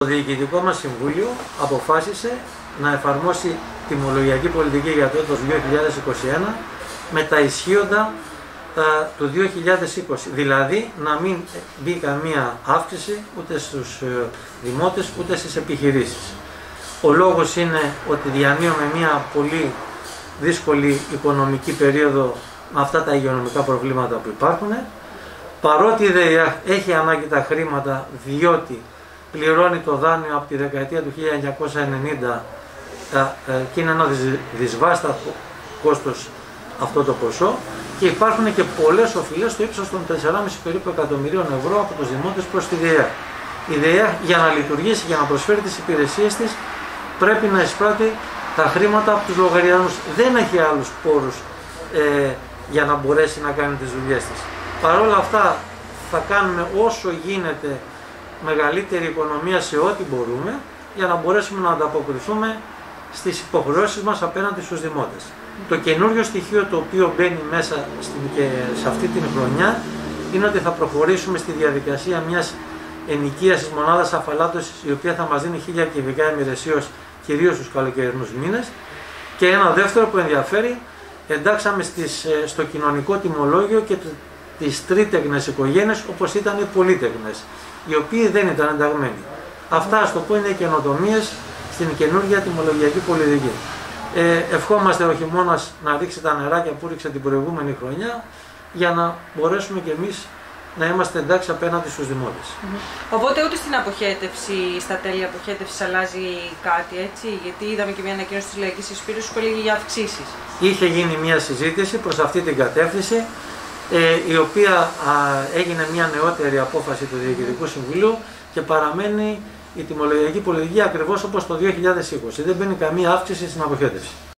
Το Διοικητικό μας Συμβούλιο αποφάσισε να εφαρμόσει τιμολογιακή πολιτική για το έτος 2021 με τα ισχύοντα του 2020, δηλαδή να μην μπει καμία αύξηση ούτε στους δημότες ούτε στις επιχειρήσεις. Ο λόγος είναι ότι διανύουμε μια πολύ δύσκολη οικονομική περίοδο με αυτά τα υγειονομικά προβλήματα που υπάρχουν, παρότι η ΔΕΙΑΧ έχει ανάγκη τα χρήματα διότι πληρώνει το δάνειο από τη δεκαετία του 1990 και είναι ένα δυσβάστατο κόστος αυτό το ποσό, και υπάρχουν και πολλές οφειλές στο ύψος των 4,5 περίπου εκατομμυρίων ευρώ από τους δημότες προς τη ΔΕΙΑΧ. Η ΔΕΙΑΧ για να λειτουργήσει, για να προσφέρει τις υπηρεσίες της, πρέπει να εισπράττει τα χρήματα από τους λογαριασμούς. Δεν έχει άλλους πόρους για να μπορέσει να κάνει τις δουλειές της. Παρ' όλα αυτά θα κάνουμε όσο γίνεται μεγαλύτερη οικονομία σε ό,τι μπορούμε για να μπορέσουμε να ανταποκριθούμε στις υποχρεώσεις μας απέναντι στους δημότες. Το καινούριο στοιχείο το οποίο μπαίνει μέσα σε αυτή την χρονιά είναι ότι θα προχωρήσουμε στη διαδικασία μιας ενοικίασης μονάδας αφαλάτωσης, η οποία θα μας δίνει 1000 κυβικά ημερησίως, κυρίως στους καλοκαιρινούς μήνες. Και ένα δεύτερο που ενδιαφέρει, εντάξαμε στο κοινωνικό τιμολόγιο και τις τρίτεγνες οικογένειες, όπως ήταν οι πολύτεγνες, οι οποίοι δεν ήταν ενταγμένοι. Αυτά, ας το πω, είναι οι καινοτομίες στην καινούργια τιμολογιακή πολιτική. Ευχόμαστε ο χειμώνας να ρίξει τα νεράκια που ρίξε την προηγούμενη χρονιά, για να μπορέσουμε κι εμείς να είμαστε εντάξει απέναντι στους δημότες. Οπότε ούτε στην αποχέτευση, στα τέλη αποχέτευσης αλλάζει κάτι, έτσι, γιατί είδαμε και μια ανακοίνωση της Λαϊκής Συσπήρωσης που έλεγε για αυξήσεις. Είχε γίνει μια συζήτηση προς αυτή την κατεύθυνση, η οποία έγινε μια νεότερη απόφαση του Διοικητικού Συμβουλίου και παραμένει η τιμολογιακή πολιτική ακριβώς όπως το 2020. Δεν μπαίνει καμία αύξηση στην αποχέτευση.